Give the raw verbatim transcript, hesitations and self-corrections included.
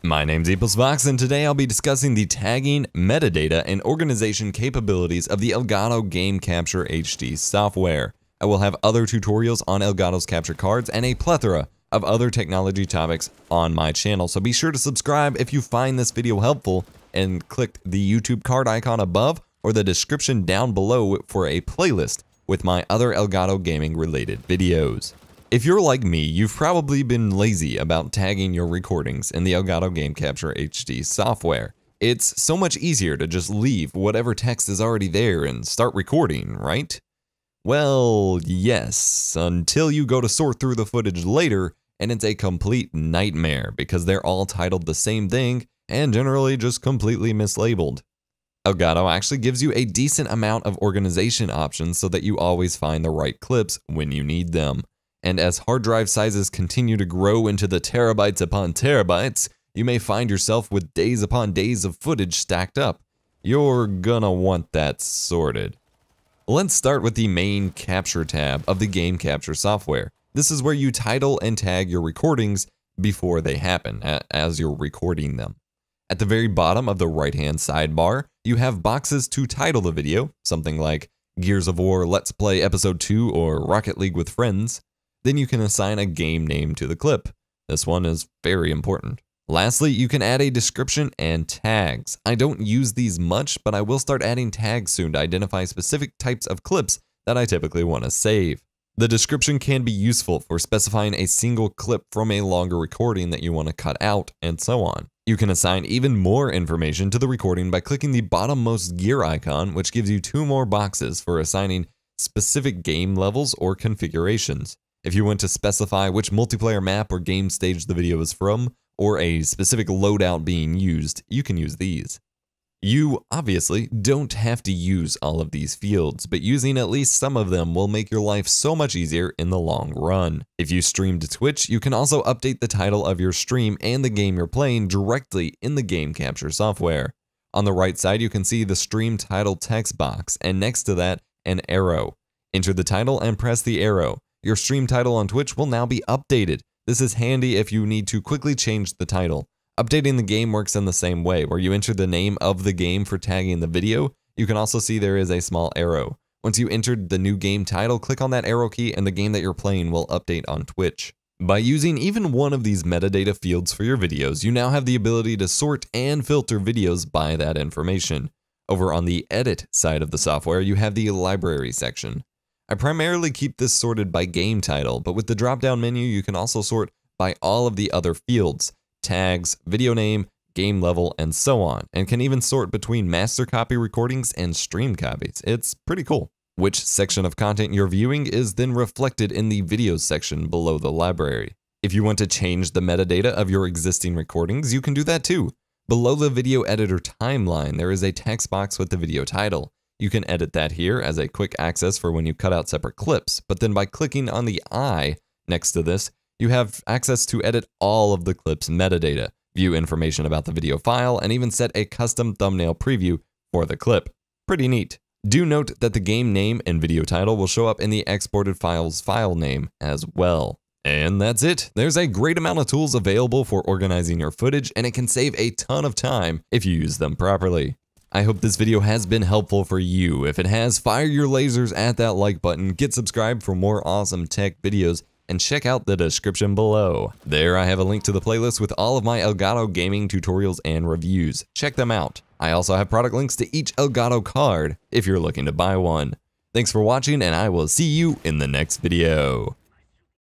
My name's EposVox, and today I'll be discussing the tagging, metadata, and organization capabilities of the Elgato Game Capture H D software. I will have other tutorials on Elgato's capture cards and a plethora of other technology topics on my channel, so be sure to subscribe if you find this video helpful and click the YouTube card icon above or the description down below for a playlist with my other Elgato gaming related videos. If you're like me, you've probably been lazy about tagging your recordings in the Elgato Game Capture H D software. It's so much easier to just leave whatever text is already there and start recording, right? Well, yes, until you go to sort through the footage later and it's a complete nightmare because they're all titled the same thing and generally just completely mislabeled. Elgato actually gives you a decent amount of organization options so that you always find the right clips when you need them. And as hard drive sizes continue to grow into the terabytes upon terabytes, you may find yourself with days upon days of footage stacked up. You're gonna want that sorted. Let's start with the main capture tab of the Game Capture software. This is where you title and tag your recordings before they happen, as you're recording them. At the very bottom of the right-hand sidebar, you have boxes to title the video, something like Gears of War Let's Play Episode two or Rocket League with Friends. Then you can assign a game name to the clip. This one is very important. Lastly, you can add a description and tags. I don't use these much, but I will start adding tags soon to identify specific types of clips that I typically want to save. The description can be useful for specifying a single clip from a longer recording that you want to cut out, and so on. You can assign even more information to the recording by clicking the bottommost gear icon, which gives you two more boxes for assigning specific game levels or configurations. If you want to specify which multiplayer map or game stage the video is from, or a specific loadout being used, you can use these. You obviously don't have to use all of these fields, but using at least some of them will make your life so much easier in the long run. If you stream to Twitch, you can also update the title of your stream and the game you're playing directly in the Game Capture software. On the right side, you can see the stream title text box, and next to that, an arrow. Enter the title and press the arrow. Your stream title on Twitch will now be updated. This is handy if you need to quickly change the title. Updating the game works in the same way, where you enter the name of the game for tagging the video. You can also see there is a small arrow. Once you entered the new game title, click on that arrow key and the game that you're playing will update on Twitch. By using even one of these metadata fields for your videos, you now have the ability to sort and filter videos by that information. Over on the edit side of the software, you have the library section. I primarily keep this sorted by game title, but with the drop-down menu, you can also sort by all of the other fields, tags, video name, game level, and so on, and can even sort between master copy recordings and stream copies. It's pretty cool. Which section of content you're viewing is then reflected in the videos section below the library. If you want to change the metadata of your existing recordings, you can do that too. Below the video editor timeline, there is a text box with the video title. You can edit that here as a quick access for when you cut out separate clips, but then by clicking on the eye next to this, you have access to edit all of the clip's metadata, view information about the video file, and even set a custom thumbnail preview for the clip. Pretty neat. Do note that the game name and video title will show up in the exported file's file name as well. And that's it. There's a great amount of tools available for organizing your footage, and it can save a ton of time if you use them properly. I hope this video has been helpful for you. If it has, fire your lasers at that like button, get subscribed for more awesome tech videos, and check out the description below. There I have a link to the playlist with all of my Elgato gaming tutorials and reviews. Check them out. I also have product links to each Elgato card if you're looking to buy one. Thanks for watching, and I will see you in the next video.